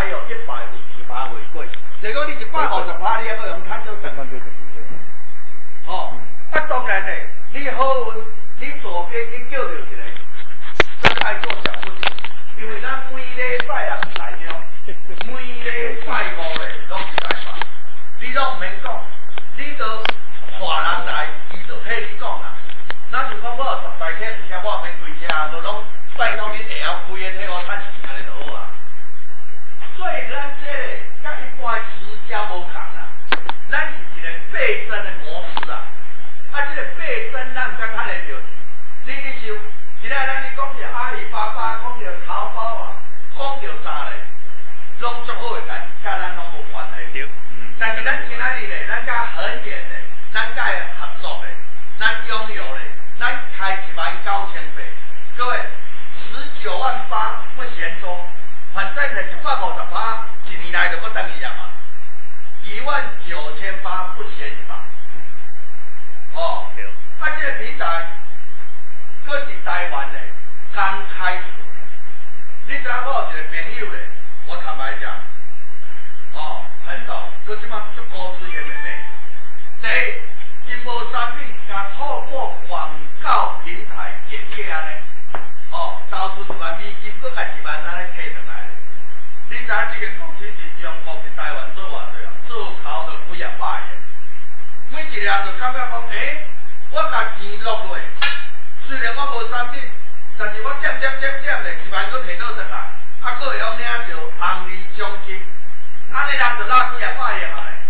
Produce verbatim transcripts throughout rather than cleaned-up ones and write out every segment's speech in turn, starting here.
还有一百五十趴回馈。如果你一百五十趴，你还不用赚到钱。哦，啊当然嘞，你好运，你左边去叫着一个真爱做小不点，因为咱每礼拜啊是来了，每礼拜五嘞拢是来嘛，你拢唔免讲，你都带人来，伊就替你讲啦。咱就讲我有十台车，而且我免开车，就拢拜托恁下后开的替我趁钱安尼就好啊。所以咱这个甲一般私家无同啦，咱是一个倍增的模式啊。啊，这个倍增咱才看得到。你你想，现在咱你讲着阿里巴巴，讲着淘宝啊，讲着啥嘞，拢足好个代志，甲咱拢无关系。嗯。但是咱今仔日咧，咱甲恒源咧，咱甲合作咧，咱拥有咧，咱开一万九千八，各位十九万八不嫌多，反正咧一百五十趴，一年来就搁等一样嘛，一万九千八不嫌少。哦，啊，这个平台，搁是台湾的刚开始。你知影我有一个朋友咧，我坦白讲，哦，很懂，搁即马足高资源妹妹。第一，因无产品，甲透过广告平台建业安尼，哦，投资一万美金，搁甲一万安尼摕上来。你知影这个公司是中国是台湾做偌济啊？做头就几啊百元。每一个人就感觉讲，诶、欸，我甲钱落落，虽然我无产品，但是我点点点点咧，一万搁摕倒转来，啊，搁会晓领着红利奖金，安尼人就拉几啊百元啊咧。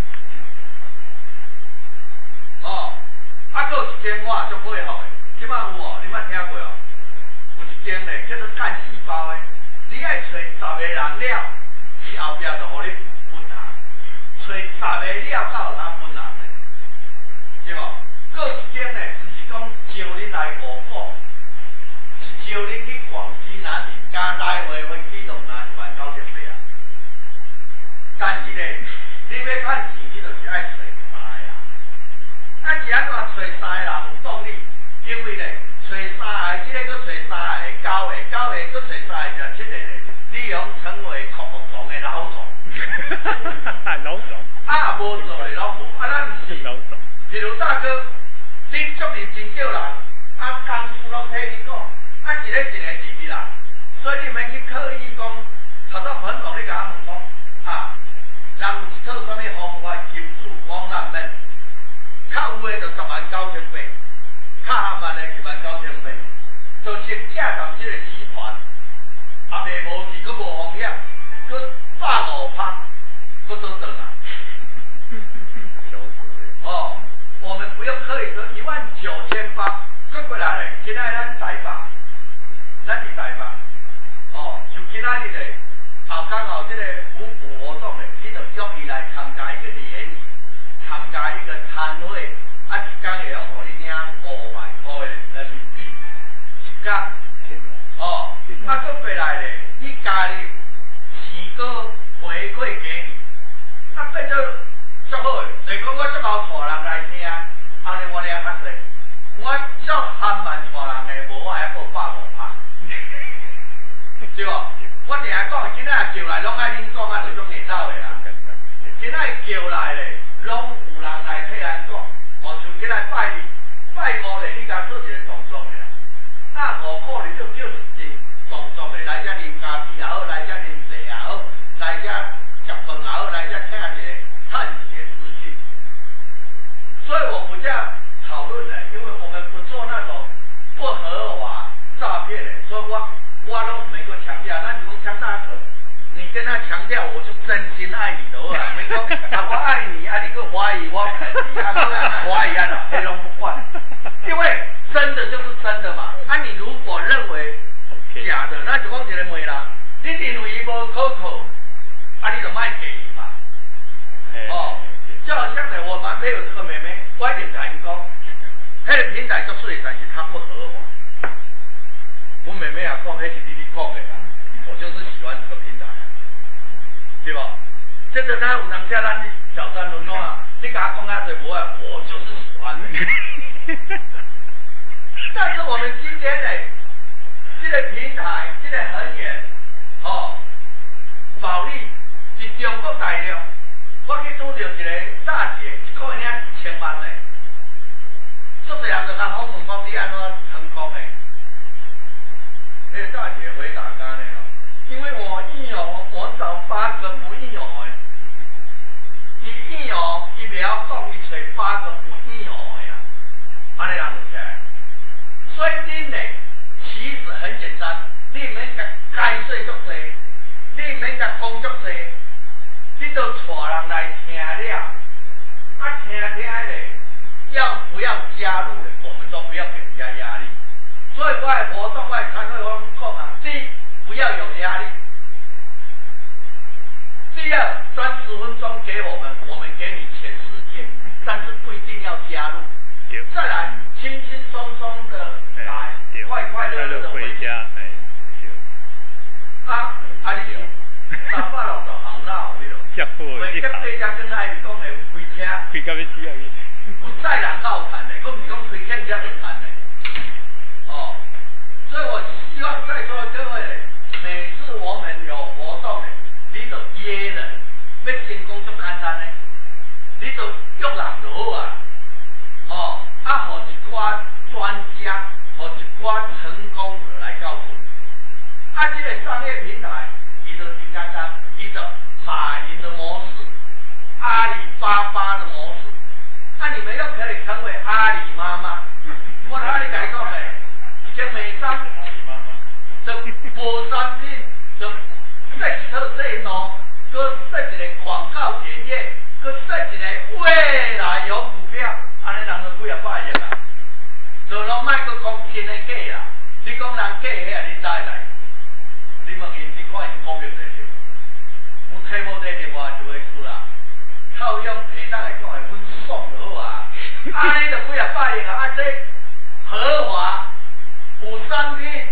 哦，啊，搁有一间我也足配合的，即摆有哦，你捌听过哦？有一间咧叫做干细胞的，你爱找十个人了，伊后壁就互你分下，找十个了，才有通分下。对无？个一间呢，就是讲招恁来五股，是招恁去广西南宁，加来回飞机动拿一万九千八啊。但是呢，你要趁钱，你就是爱找三个啊。啊是安怎找三个人有道理？因为呢，找三个，即、这个搁找三个，九个，九个搁找三个，就七个咧，你用称为酷酷狂的老总。 老总。 啊，无做的老无，啊咱毋是。老总。譬如大哥，你足认真叫人，啊，工资拢替你讲，啊，一个一个入去啦，所以你免去刻意讲，头早很讲你甲我问讲，啊，人有一套什么方法金主往咱免，较有诶就十万九千八，较合万诶一万九千八，就先架上即个集团，啊，袂无事，佮无风险，佮百五趴，佮倒转啊。哦。我们不用刻意说一万九千八，过过来嘞，今仔咱台北，咱伫台北，哦，就今仔日嘞，后刚好这个五谷活动嘞，你就约伊来参加一个联谊，参加一个摊位，啊，一天会晓互你领五万块的人民币，一天，哦，啊，过过来嘞，你加入钱个回馈给你，啊，变做足好诶，就是讲我足够带人来听。安尼我俩较济，我足含万带人诶，无我还报百五趴，对无？我定下讲，今仔叫来拢爱恁讲啊，就种热闹诶啦。今仔叫来咧，拢有人来替咱讲，无像今仔拜二、拜五咧，你甲做一个动作诶啦。啊，五股咧就叫一件动作咧，来遮啉咖啡也好，来遮啉茶也好，来遮食饭也好，来遮听一个趁钱资讯。所以我不这样讨论的，因为我们不做那种不合法诈骗的，所以我我都没个强调，那你们强大哥，你跟他强调我是真心爱你的话，没说啊我爱你啊，你个怀疑我肯你啊，怀疑啊，黑龙不换，因为真的就是真的嘛，啊你如果认为假的，那就讲一个问啦，你认为伊无可靠，啊你就卖给伊嘛，哦。就好像呢，我男朋友这个妹妹，我一点甲因讲，迄个平台足水，但是它不合法。我妹妹也讲，迄是你你讲的啦，我就是喜欢这个平台，对吧？这个他有人叫咱小三轮啊，你甲我讲啊，对不对？我就是喜欢。但是我们今天呢，这个平台，这个恒源，哦，保利伫中国大陆，我去拄着一个大姐，一个月领一千万嘞。足侪人就甲访问讲你安怎成功诶？那个大姐回答干呢哦，因为我一有我找八个不一有诶，伊一有伊袂晓讲，伊找八个不一有诶啊，安尼人就起来。所以恁嘞，其实很简单，你免甲解释足济，你免甲讲足济，你都带人来听了，啊听听咧。要不要加入的，我们都不要给人家压力。所以我的活动、我的开会，我讲啊，第一，不要有压力；第二，三十分钟给我们，我们给你全世界，但是不一定要加入。再来，轻轻松松的来，快快乐乐的回家。啊，啊你三百六十行啦，有迄落。为接这家跟来讲的开车， 开到要死啊！ 有载人到谈的，我唔是讲推荐人家去谈的。哦，所以我希望在座的各位，每次我们有活动的，你就约人，要成功足简单的，你就约人就好啊。哦，啊，互一寡专家，互一寡成功者来告诉你。啊，这个商业平台，伊就真简单，伊就马云的模式，阿里巴巴的模式。啊，你们又可以成为阿里妈妈。我哪里改讲嘞？一个美商，就无产品，就设一套制度，搁设一个广告检验，搁设一个未来有股票，安尼人就几啊百亿啦。就拢莫搁讲真的假啦，你讲人假遐，你知来？你问因，你看因股票在点？有睇无这电话就会输啦。套用平常来讲，系阮爽就好啊。安尼就几啊百亿啊！啊，这豪华有产品，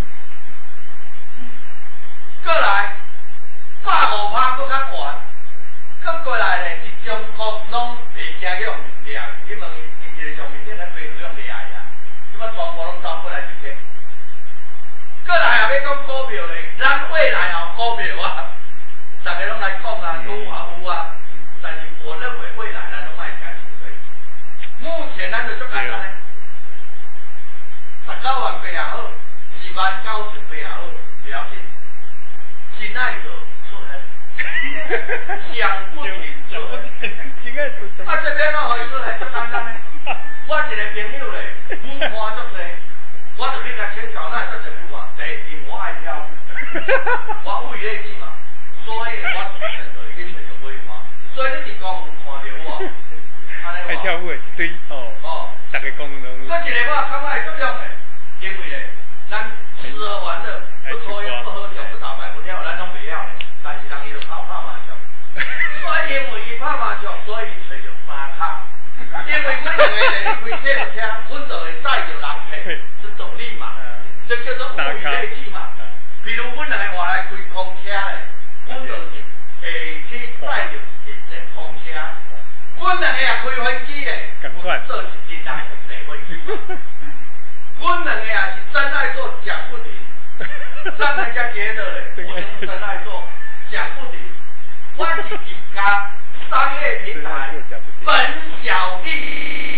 过来百五趴搁较悬，搁过来咧，是中国拢袂惊用掠。你问伊，伊一个上面顶咧飞就用掠啊，即摆全部拢走过来一天。过来也要讲股票咧，咱未来有股票啊，大家拢来讲啊，有啊有啊。但是我认为未来咱都卖起来是可以。目前咱就足简单，十九万八也好，二万九十八也好，不要紧，真爱做出来，想不停做。啊，这边我回出来足简单嘞。我一个朋友咧，舞伴足济，我就去甲请教，咱足济舞伴，第一我爱跳舞，我物以类聚嘛，所以我自然就会去找着舞伴。所以你伫公园看到我， 爱跳舞的一堆哦，哦，大家公园都。 这一个我感觉会足用的，因为咧，咱吃喝玩乐，不抽烟不喝酒不打牌不跳，咱拢袂晓的。但是人伊就跑拍麻将，所以因为伊拍麻将，所以找着三卡。因为阮两个人开这个车，阮就会载着人客，是动力嘛，这叫做物以类聚嘛。比如阮两个话来开空车咧，阮就是会去载着。空车，阮两个也开飞机嘞，做是真人坐飞机嘛。阮两个也是真爱做讲不停，让人家觉得嘞，我就是真爱做讲不停。我是一家商业平台，本小利。